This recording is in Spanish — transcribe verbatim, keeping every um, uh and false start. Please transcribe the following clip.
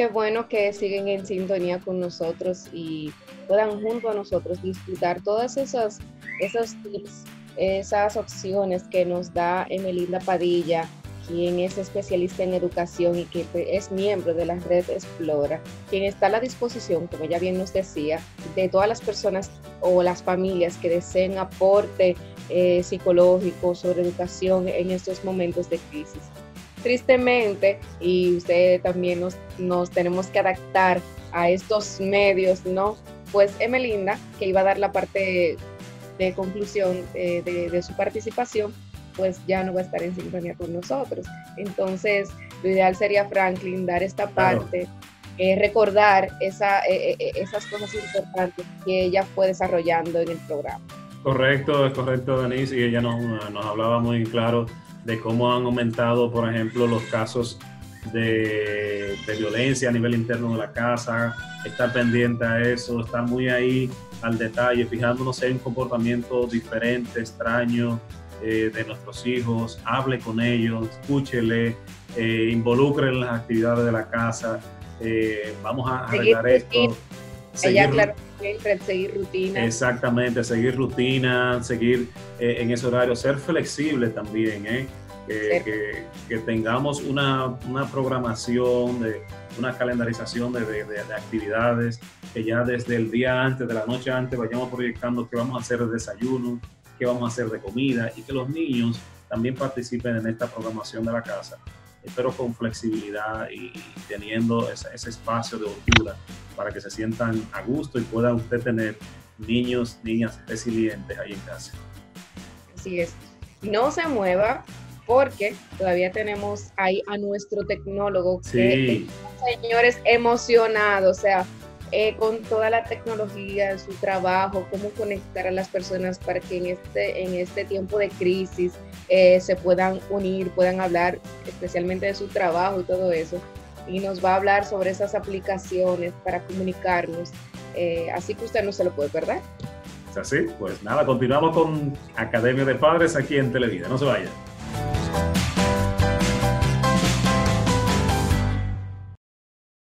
qué bueno que siguen en sintonía con nosotros y puedan junto a nosotros disfrutar todas esas, esos tips, esas opciones que nos da Emelinda Padilla, quien es especialista en educación y que es miembro de la red Explora, quien está a la disposición, como ella bien nos decía, de todas las personas o las familias que deseen aporte eh, psicológico sobre educación en estos momentos de crisis. Tristemente, y ustedes también nos, nos tenemos que adaptar a estos medios, ¿no? Pues Emelinda, que iba a dar la parte de conclusión eh, de, de su participación, pues ya no va a estar en sintonía con nosotros. Entonces, lo ideal sería, Franklin, dar esta parte, claro. eh, recordar esa, eh, eh, esas cosas importantes que ella fue desarrollando en el programa. Correcto, es correcto, Denise, y ella nos, nos hablaba muy claro de cómo han aumentado, por ejemplo, los casos de, de violencia a nivel interno de la casa, estar pendiente a eso, estar muy ahí al detalle, fijándonos en un comportamiento diferente, extraño, eh, de nuestros hijos, hable con ellos, escúchele, eh, involucre en las actividades de la casa, eh, vamos a arreglar esto. Seguir, ella, claro, siempre seguir rutina. Exactamente, seguir rutina, seguir eh, en ese horario, ser flexible también, ¿eh? Que, que, que tengamos una, una programación, de, una calendarización de, de, de, de actividades, que ya desde el día antes, de la noche antes, vayamos proyectando qué vamos a hacer de desayuno, qué vamos a hacer de comida, y que los niños también participen en esta programación de la casa, pero con flexibilidad y, y teniendo ese, ese espacio de hondura para que se sientan a gusto y pueda usted tener niños, niñas resilientes ahí en casa. Así es. No se mueva, porque todavía tenemos ahí a nuestro tecnólogo, sí. que señores emocionados, o sea, eh, con toda la tecnología, su trabajo, cómo conectar a las personas para que en este, en este tiempo de crisis eh, se puedan unir, puedan hablar especialmente de su trabajo y todo eso. Y nos va a hablar sobre esas aplicaciones para comunicarnos. Eh, así que usted no se lo puede perder. ¿Es así? Pues nada, continuamos con Academia de Padres aquí en Televida. No se vayan.